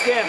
Next game.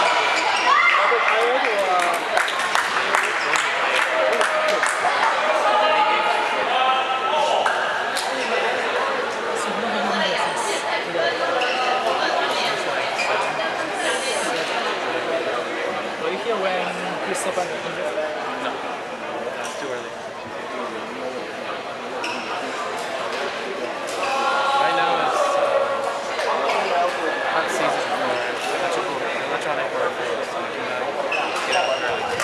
Were you here when Christopher got injured? No, that's too early. Right now it's hot season for electronic peripherals, so I can get out early.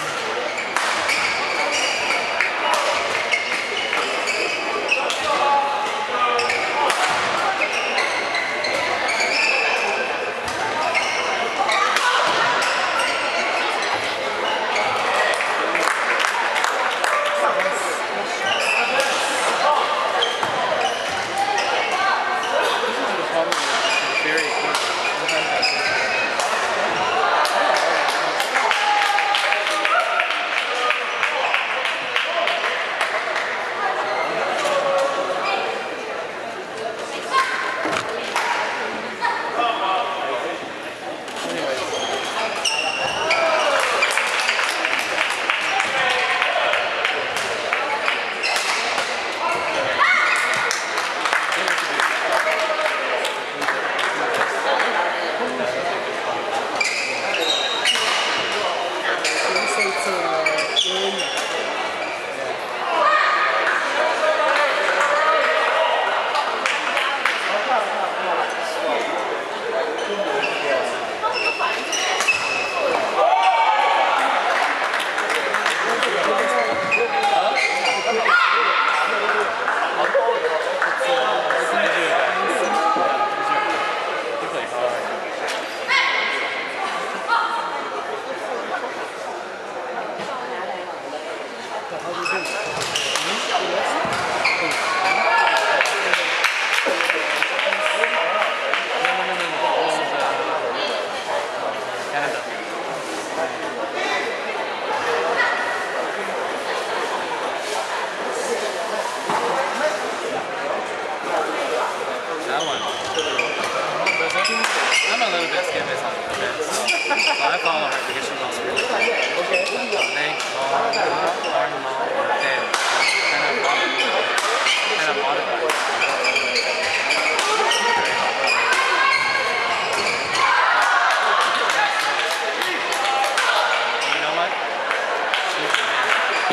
I'm a little bit scared based on the events, so I follow her because she lost really well. Okay. Leg, arm, dead. And I'm modified. You know what? She's the man.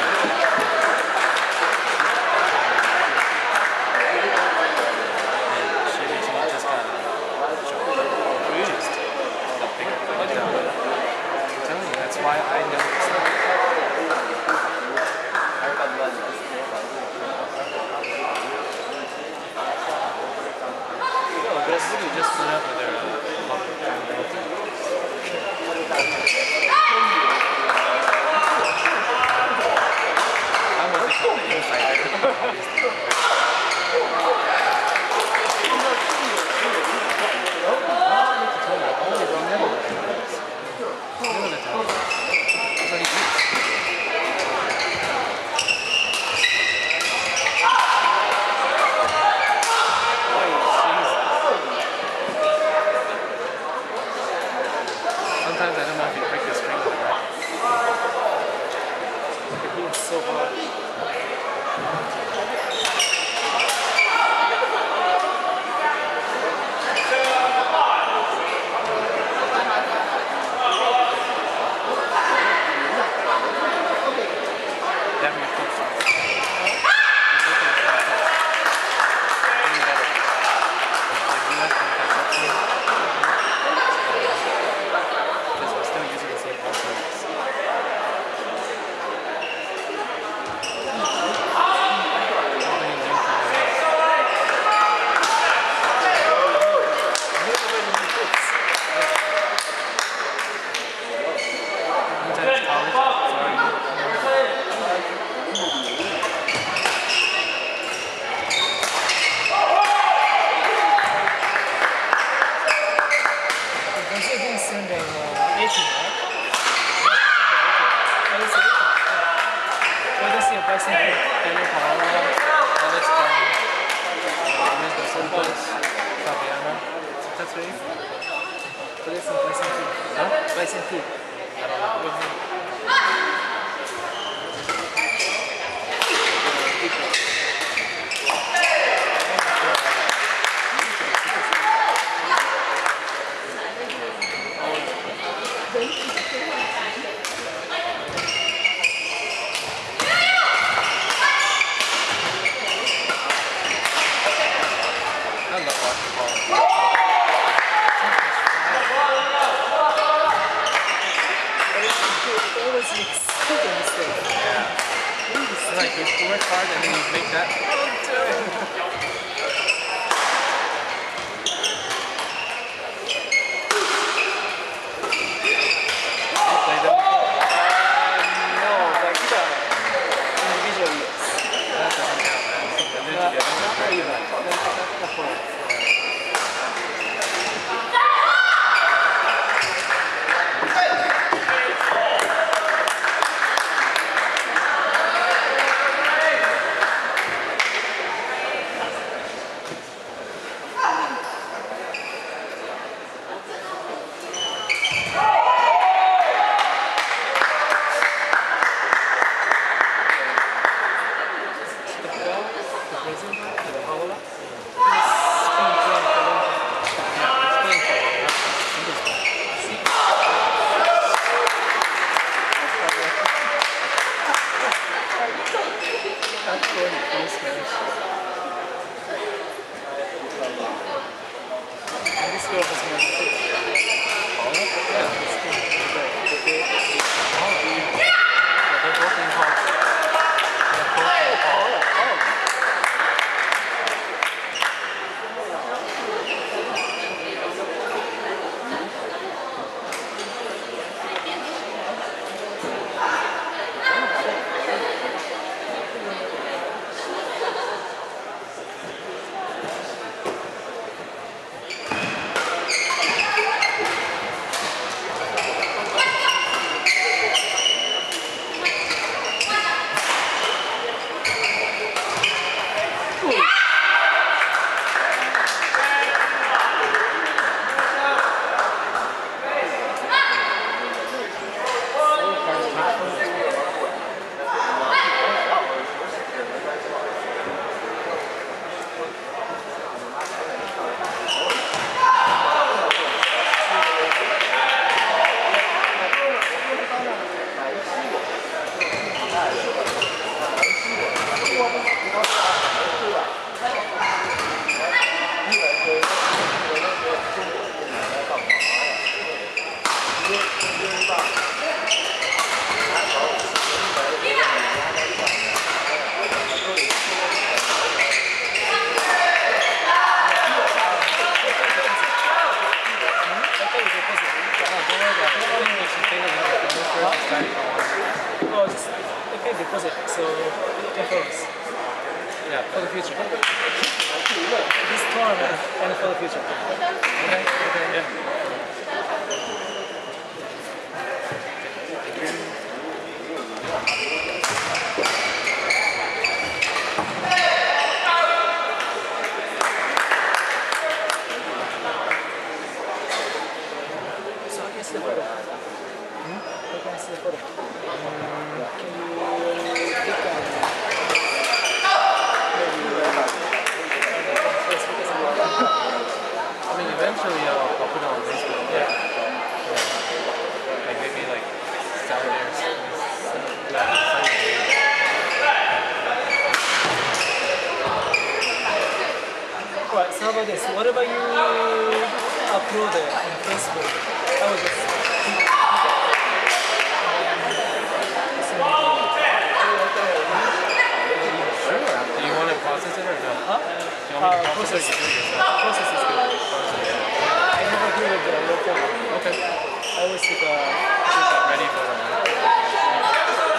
And she recently just got bruised. The big blood down. I'm telling you, that's why I know it's not. Basically just put up with their I'm what they call the insider. Sometimes I don't know if you break the screen with it, right? It being so hard. Damn, you're close. That's right. Today's in Bison Tea. Huh? Bison Tea. I don't know. With him. I love watching ball. Always makes stupid mistakes. Yeah. It's like you work hard and then you make that. You play them before? No, but individually, yes. That doesn't count, man. And then Not together. even. Not for it. Oh, just okay, deposit. So $10 Yeah, for the future. this tournament and for the future. Okay, yeah. So I can see the photo. I can see the photo. Can you click on Facebook or something? I mean, eventually I'll put it on Facebook. Yeah. Like maybe like Saturday or something. Alright, so how about this? What about you upload it on Facebook? I will just Sure. Do you want to process it or no? Huh? Do you want me to process it or you do it yourself? Process is good. I never do with the local. Okay. I always take a Get that ready for